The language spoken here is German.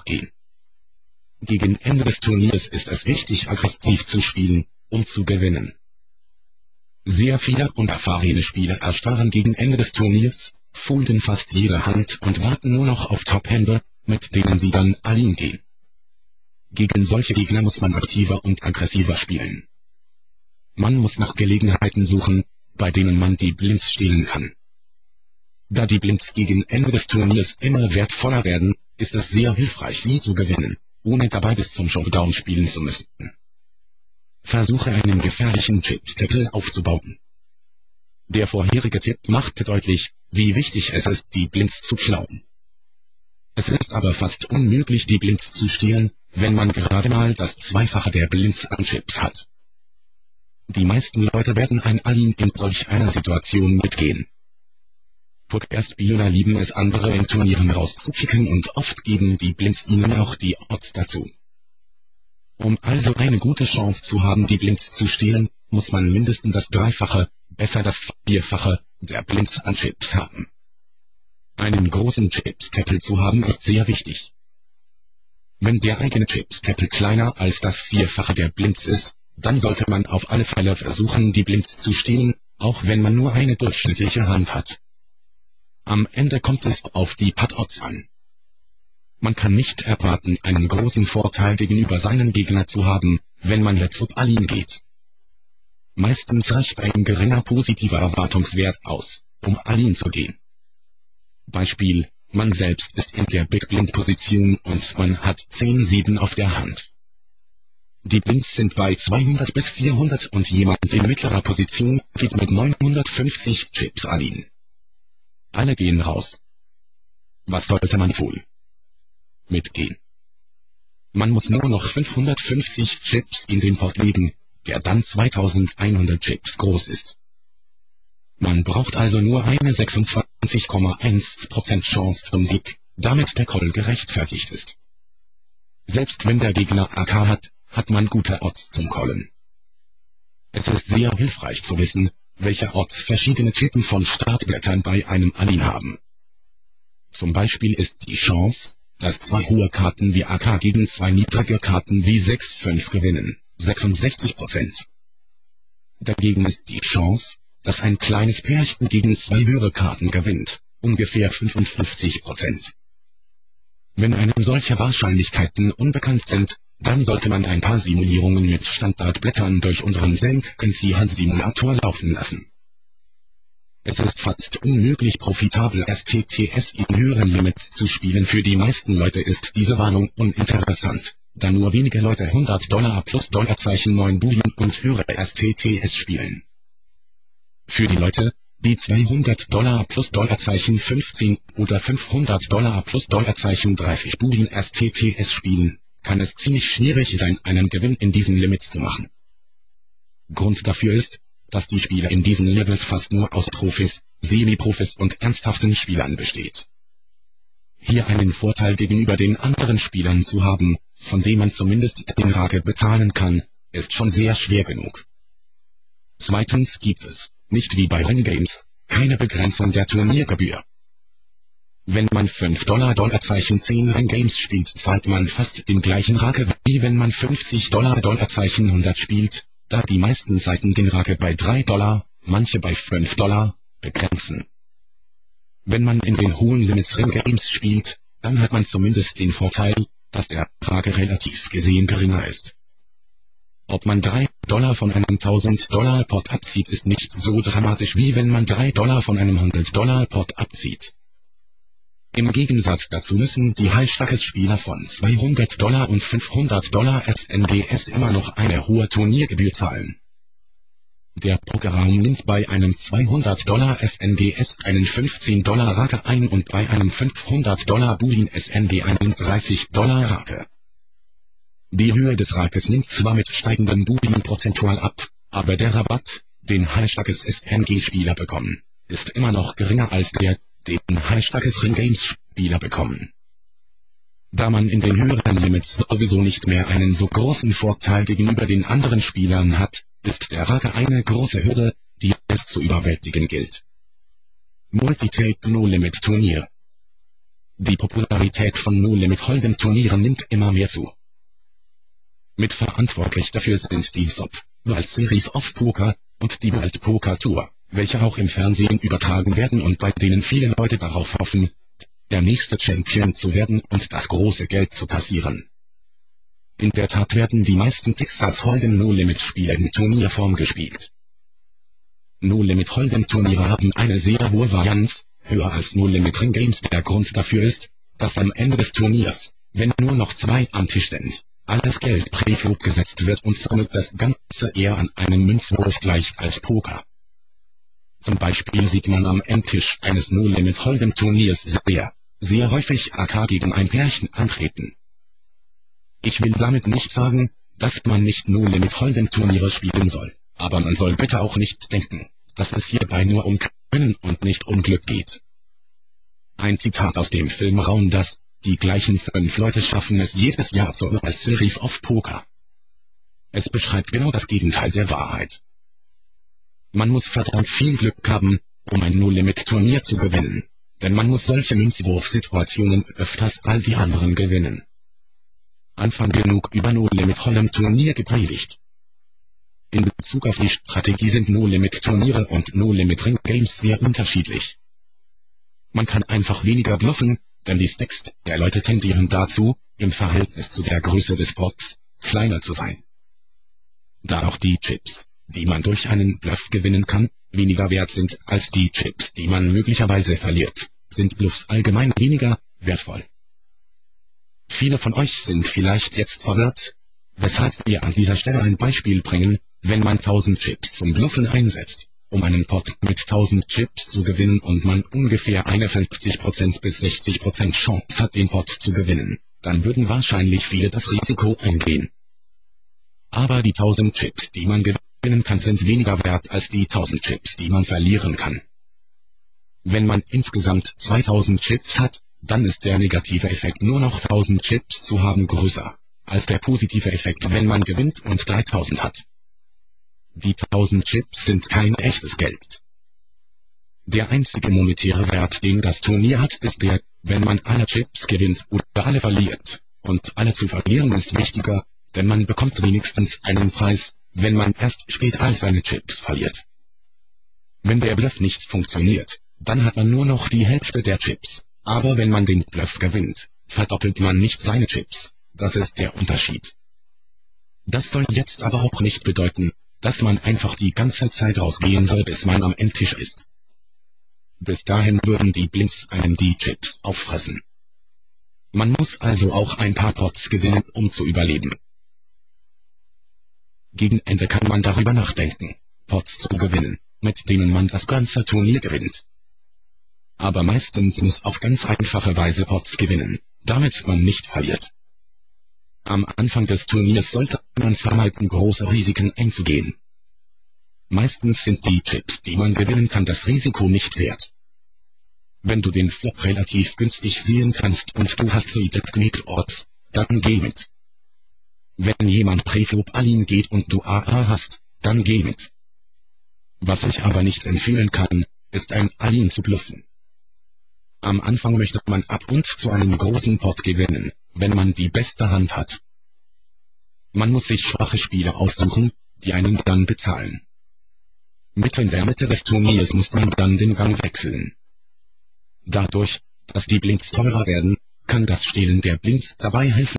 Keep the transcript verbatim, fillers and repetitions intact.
noch gehen. Gegen Ende des Turniers ist es wichtig, aggressiv zu spielen, um zu gewinnen. Sehr viele unerfahrene Spieler erstarren gegen Ende des Turniers, folden fast jede Hand und warten nur noch auf Top-Hände, mit denen sie dann all-in gehen. Gegen solche Gegner muss man aktiver und aggressiver spielen. Man muss nach Gelegenheiten suchen, bei denen man die Blinds stehlen kann. Da die Blinds gegen Ende des Turniers immer wertvoller werden, ist es sehr hilfreich, sie zu gewinnen, ohne dabei bis zum Showdown spielen zu müssen. Versuche einen gefährlichen Chip-Stapel aufzubauen. Der vorherige Tipp machte deutlich, wie wichtig es ist, die Blinds zu klauen. Es ist aber fast unmöglich, die Blinds zu stehlen, wenn man gerade mal das Zweifache der Blinds an Chips hat. Die meisten Leute werden ein All-in in solch einer Situation mitgehen. Pokerspieler lieben es, andere in Turnieren rauszukicken, und oft geben die Blinds ihnen auch die Odds dazu. Um also eine gute Chance zu haben, die Blinds zu stehlen, muss man mindestens das Dreifache, besser das Vierfache, der Blinds an Chips haben. Einen großen Chip-Stapel zu haben ist sehr wichtig. Wenn der eigene Chip-Stapel kleiner als das Vierfache der Blinds ist, dann sollte man auf alle Fälle versuchen, die Blinds zu stehlen, auch wenn man nur eine durchschnittliche Hand hat. Am Ende kommt es auf die Pot-Odds an. Man kann nicht erwarten, einen großen Vorteil gegenüber seinen Gegnern zu haben, wenn man letztlich all-in geht. Meistens reicht ein geringer positiver Erwartungswert aus, um all-in zu gehen. Beispiel: Man selbst ist in der Big Blind Position und man hat zehn sieben auf der Hand. Die Blinds sind bei zweihundert bis vierhundert und jemand in mittlerer Position geht mit neunhundertfünfzig Chips all-in. Alle gehen raus. Was sollte man tun? Mitgehen. Man muss nur noch fünfhundertfünfzig Chips in den Pot legen, der dann zweitausendeinhundert Chips groß ist. Man braucht also nur eine sechsundzwanzig Komma eins Prozent Chance zum Sieg, damit der Call gerechtfertigt ist. Selbst wenn der Gegner A K hat, hat man gute Odds zum Callen. Es ist sehr hilfreich zu wissen, welche Odds verschiedene Typen von Startblättern bei einem All-in haben. Zum Beispiel ist die Chance, dass zwei hohe Karten wie A K gegen zwei niedrige Karten wie sechs fünf gewinnen, sechsundsechzig Prozent. Dagegen ist die Chance, dass ein kleines Pärchen gegen zwei höhere Karten gewinnt, ungefähr fünfundfünfzig Prozent. Wenn einem solche Wahrscheinlichkeiten unbekannt sind, dann sollte man ein paar Simulierungen mit Standardblättern durch unseren Senk-Simulator laufen lassen. Es ist fast unmöglich, profitabel S T T S in höheren Limits zu spielen. Für die meisten Leute ist diese Warnung uninteressant, da nur wenige Leute hundert Dollar plus Dollarzeichen neun Boolean und höhere S T T S spielen. Für die Leute, die zweihundert Dollar plus Dollarzeichen fünfzehn oder fünfhundert Dollar plus Dollarzeichen dreißig Boolean S T T S spielen, kann es ziemlich schwierig sein, einen Gewinn in diesen Limits zu machen. Grund dafür ist, dass die Spieler in diesen Levels fast nur aus Profis, Semi-Profis und ernsthaften Spielern besteht. Hier einen Vorteil gegenüber den anderen Spielern zu haben, von dem man zumindest den Rake bezahlen kann, ist schon sehr schwer genug. Zweitens gibt es, nicht wie bei Ringgames, keine Begrenzung der Turniergebühr. Wenn man fünf Dollar Dollarzeichen zehn Ringgames spielt, zahlt man fast den gleichen Rake, wie wenn man fünfzig Dollar Dollarzeichen hundert spielt, da die meisten Seiten den Rake bei drei Dollar, manche bei fünf Dollar, begrenzen. Wenn man in den hohen Limits Ringgames spielt, dann hat man zumindest den Vorteil, dass der Rake relativ gesehen geringer ist. Ob man drei Dollar von einem tausend Dollar Pot abzieht, ist nicht so dramatisch, wie wenn man drei Dollar von einem hundert Dollar Pot abzieht. Im Gegensatz dazu müssen die High-Stackes-Spieler von zweihundert Dollar und fünfhundert Dollar S N G S immer noch eine hohe Turniergebühr zahlen. Der Pokerraum nimmt bei einem zweihundert Dollar S N G S einen fünfzehn Dollar Rake ein und bei einem fünfhundert Dollar Boolean S N G einen dreißig Dollar Rake. Die Höhe des Rakes nimmt zwar mit steigenden Boolean prozentual ab, aber der Rabatt, den High-Stackes S N G-Spieler bekommen, ist immer noch geringer als der, den High-Stackes Ringgames-Spieler bekommen. Da man in den höheren Limits sowieso nicht mehr einen so großen Vorteil gegenüber den anderen Spielern hat, ist der Rake eine große Hürde, die es zu überwältigen gilt. Multi-Tape No-Limit Turnier. Die Popularität von No Limit Hold'em Turnieren nimmt immer mehr zu. Mitverantwortlich dafür sind die S O P, World Series of Poker, und die World Poker Tour, welche auch im Fernsehen übertragen werden und bei denen viele Leute darauf hoffen, der nächste Champion zu werden und das große Geld zu kassieren. In der Tat werden die meisten Texas Hold'em No Limit Spiele in Turnierform gespielt. No Limit Hold'em Turniere haben eine sehr hohe Varianz, höher als No Limit Ring Games. Der Grund dafür ist, dass am Ende des Turniers, wenn nur noch zwei am Tisch sind, alles Geld Preflop gesetzt wird und somit das Ganze eher an einem Münzwurf gleicht als Poker. Zum Beispiel sieht man am Endtisch eines No Limit Hold'em Turniers sehr, sehr häufig A K gegen ein Pärchen antreten. Ich will damit nicht sagen, dass man nicht No Limit Hold'em Turniere spielen soll, aber man soll bitte auch nicht denken, dass es hierbei nur um Können und nicht um Glück geht. Ein Zitat aus dem Film Raum, das die gleichen fünf Leute schaffen es jedes Jahr zur World Series of Poker. Es beschreibt genau das Gegenteil der Wahrheit. Man muss verdammt viel Glück haben, um ein No-Limit-Turnier zu gewinnen, denn man muss solche Münzwurfsituationen öfters als die anderen gewinnen. Anfang genug über No-Limit Hold'em Turnier gepredigt. In Bezug auf die Strategie sind No-Limit-Turniere und No-Limit Ring Games sehr unterschiedlich. Man kann einfach weniger bluffen, denn die Stacks der Leute tendieren dazu, im Verhältnis zu der Größe des Pots, kleiner zu sein. Da auch die Chips, die man durch einen Bluff gewinnen kann, weniger wert sind als die Chips, die man möglicherweise verliert, sind Bluffs allgemein weniger wertvoll. Viele von euch sind vielleicht jetzt verwirrt, weshalb wir an dieser Stelle ein Beispiel bringen, wenn man tausend Chips zum Bluffen einsetzt, um einen Pot mit tausend Chips zu gewinnen und man ungefähr eine fünfzig Prozent bis sechzig Prozent Chance hat, den Pot zu gewinnen, dann würden wahrscheinlich viele das Risiko eingehen. Aber die tausend Chips, die man gewinnen kann, sind weniger wert als die tausend Chips, die man verlieren kann. Wenn man insgesamt zweitausend Chips hat, dann ist der negative Effekt, nur noch tausend Chips zu haben, größer als der positive Effekt, wenn man gewinnt und dreitausend hat. Die tausend Chips sind kein echtes Geld. Der einzige monetäre Wert, den das Turnier hat, ist der, wenn man alle Chips gewinnt oder alle verliert. Und alle zu verlieren ist wichtiger, denn man bekommt wenigstens einen Preis, wenn man erst später seine Chips verliert. Wenn der Bluff nicht funktioniert, dann hat man nur noch die Hälfte der Chips. Aber wenn man den Bluff gewinnt, verdoppelt man nicht seine Chips. Das ist der Unterschied. Das soll jetzt aber auch nicht bedeuten, dass man einfach die ganze Zeit rausgehen soll, bis man am Endtisch ist. Bis dahin würden die Blinds einem die Chips auffressen. Man muss also auch ein paar Pots gewinnen, um zu überleben. Gegen Ende kann man darüber nachdenken, Pots zu gewinnen, mit denen man das ganze Turnier gewinnt. Aber meistens muss auf ganz einfache Weise Pots gewinnen, damit man nicht verliert. Am Anfang des Turniers sollte man vermeiden, große Risiken einzugehen. Meistens sind die Chips, die man gewinnen kann, das Risiko nicht wert. Wenn du den Flop relativ günstig sehen kannst und du hast Suited Connect Odds, dann geh mit. Wenn jemand Preflop All-in geht und du A A hast, dann geh mit. Was ich aber nicht empfehlen kann, ist ein All-in zu bluffen. Am Anfang möchte man ab und zu einen großen Pot gewinnen, wenn man die beste Hand hat. Man muss sich schwache Spieler aussuchen, die einen dann bezahlen. Mitten in der Mitte des Turniers muss man dann den Gang wechseln. Dadurch, dass die Blinds teurer werden, kann das Stehlen der Blinds dabei helfen,